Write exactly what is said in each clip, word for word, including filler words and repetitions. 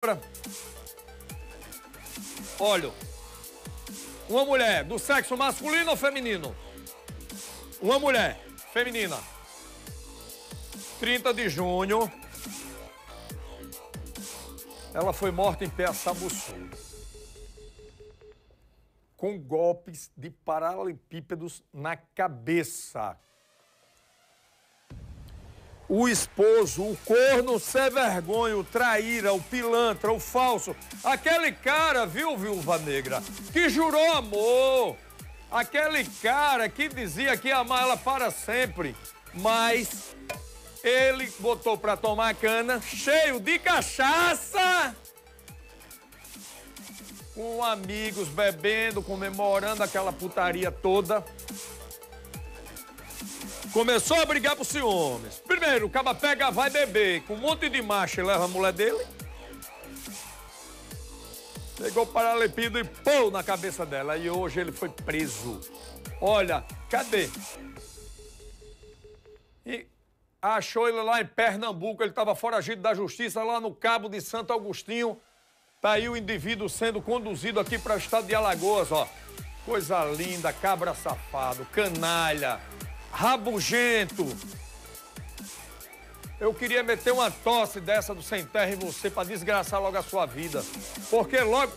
Agora, olha, uma mulher do sexo masculino ou feminino? Uma mulher feminina. trinta de junho, ela foi morta em Piaçabuçu, com golpes de paralelepípedos na cabeça. O esposo, o corno, sem vergonha, o traíra, o pilantra, o falso, aquele cara, viu, Viúva Negra, que jurou amor, aquele cara que dizia que ia amar ela para sempre, mas ele botou pra tomar cana, cheio de cachaça, com amigos, bebendo, comemorando aquela putaria toda. Começou a brigar por ciúmes. Primeiro, o caba pega, vai beber, com um monte de macho e leva a mulher dele. Pegou o paralelepípedo e pô na cabeça dela. E hoje ele foi preso. Olha, cadê? E achou ele lá em Pernambuco, ele estava foragido da justiça, lá no Cabo de Santo Agostinho. Tá aí o indivíduo sendo conduzido aqui para o estado de Alagoas, ó. Coisa linda, cabra safado, canalha, rabugento. Eu queria meter uma tosse dessa do sem terra em você para desgraçar logo a sua vida. Porque logo...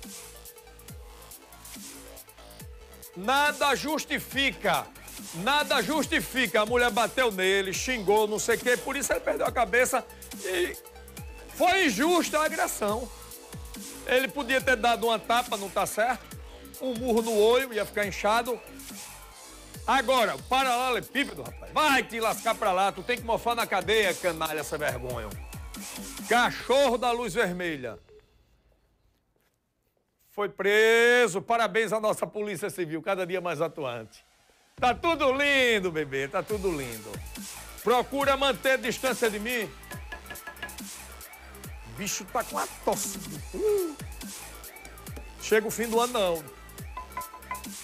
Nada justifica, nada justifica. A mulher bateu nele, xingou, não sei o quê, por isso ele perdeu a cabeça e foi injusta a agressão. Ele podia ter dado uma tapa, não tá certo, um murro no olho, ia ficar inchado. Agora, o paralelepípedo, rapaz, vai te lascar pra lá, tu tem que mofar na cadeia, canalha, essa vergonha. Cachorro da luz vermelha. Foi preso, parabéns à nossa Polícia Civil, cada dia mais atuante. Tá tudo lindo, bebê, tá tudo lindo. Procura manter distância de mim. O bicho tá com a tosse. Uh. Chega o fim do ano, não.